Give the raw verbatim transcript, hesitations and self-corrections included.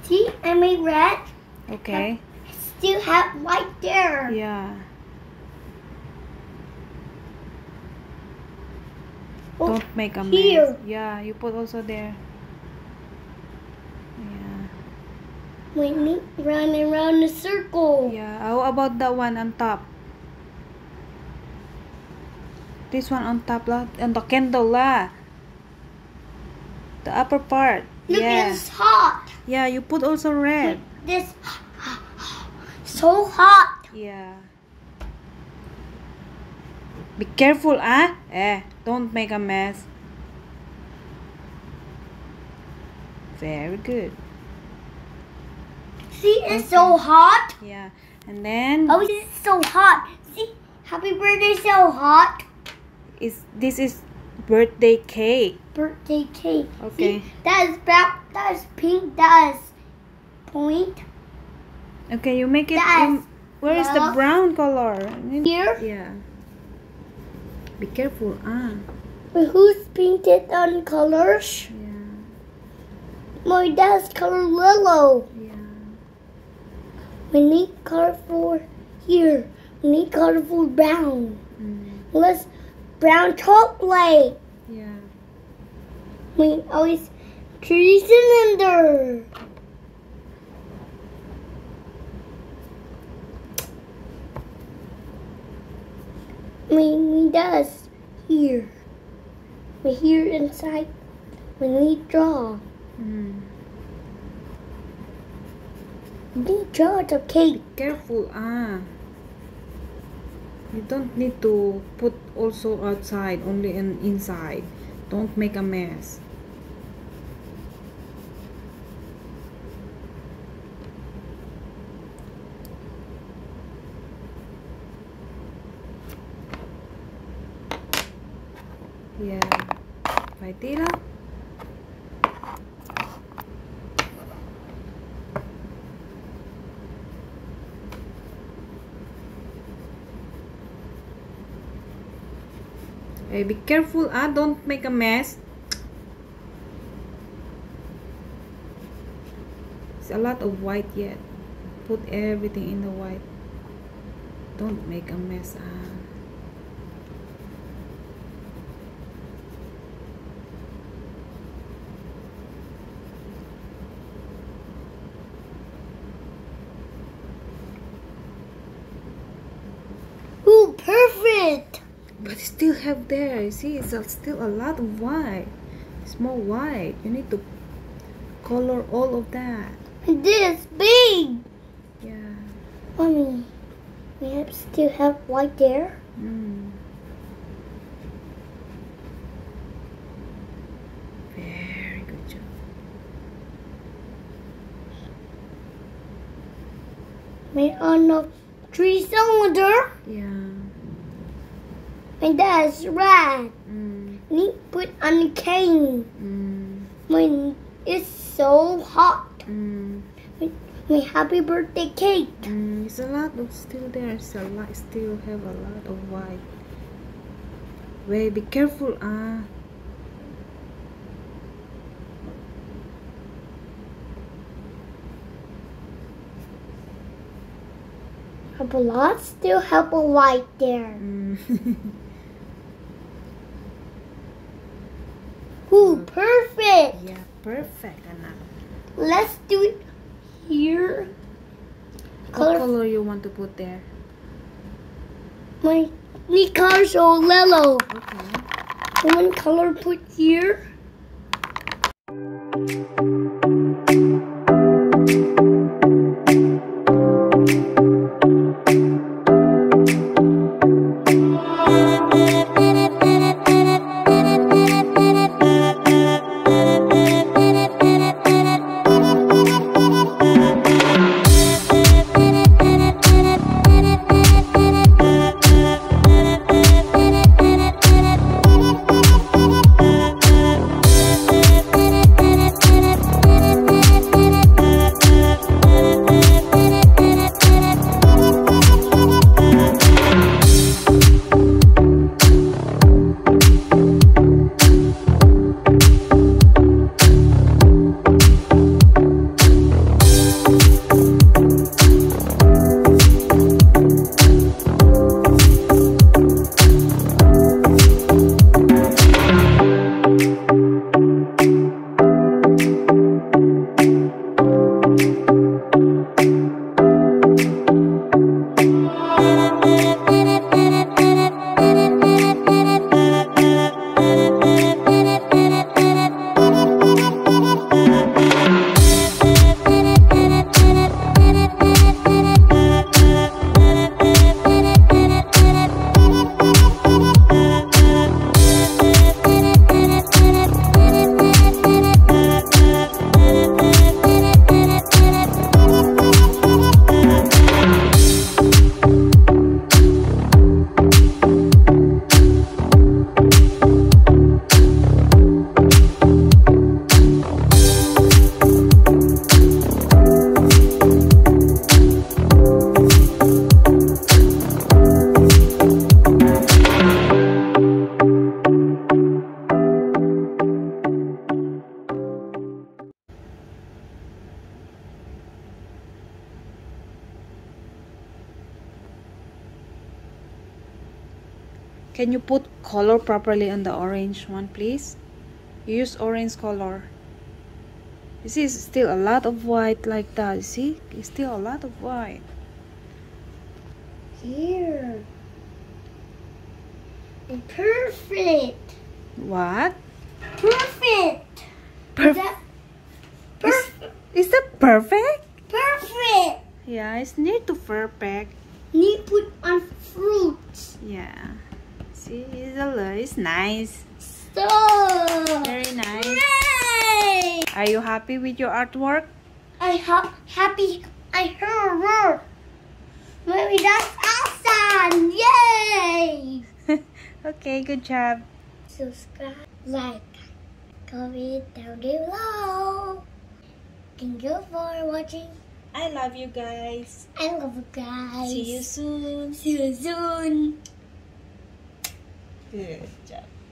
See, I made red. Okay. I still have white there. Yeah. Oh, Don't make a here. mess. Yeah, you put also there. Yeah. We need run around the circle. Yeah. How about that one on top? This one on top lah, on the candle lah. The upper part. Look, Yeah. it's hot. Yeah, you put also red. This so hot. Yeah. Be careful, ah? Eh, don't make a mess. Very good. See, it's so hot. Yeah. And then Oh, it's so hot. See, happy birthday, so hot. is this is birthday cake. Birthday cake. Okay. See, that is brown. That is pink. That is point. Okay, you make it. That You, where is the yellow. brown color? Here. Yeah. Be careful, ah. Wait, who's painted on colors? Yeah. My dad's color yellow. Yeah. We need colorful here. We need colorful brown. Mm. Let's brown chocolate. Yeah. We always three cylinder. We need us here. We here inside. We need draw. Mm. We need draw the cake. Careful, ah. You don't need to put also outside, only in inside. Don't make a mess. Yeah. Pwede lang. Hey, be careful, ah. Don't make a mess. It's a lot of white yet. Put everything in the white. Don't make a mess, ah. Ooh, perfect. But still have there. You see, it's a, still a lot of white. It's more white. You need to color all of that. This big. Yeah. Mommy, we have still have white there. Mm. Very good job. Made on the three cylinder. Yeah. And that's red. Mm. Need put on the cane. Mm. When it's so hot. Mm. My happy birthday cake. Mm. It's a lot of still there. It's a lot. Still have a lot of white. Wait, be careful, ah. Have a lot. Still have a white there. Mm. Ooh, perfect. Yeah, perfect, Anna. Let's do it here. What Color. color you want to put there? My need color so yellow. Okay. One color put here. Can you put color properly on the orange one, please? You use orange color. You see, it's still a lot of white like that. You see, it's still a lot of white. Here. And perfect. What? Perfect. Perf That- is, perfect. is that perfect? Perfect. Yeah, it's near to perfect. Need put on fruits. Yeah. See, it's a lot. It's nice. So. Very nice. Hooray! Are you happy with your artwork? I ha happy. I heard her. Maybe that's awesome. Yay! Okay, good job. Subscribe, like, comment down below. Thank you for watching. I love you guys. I love you guys. See you soon. See you soon. Good job.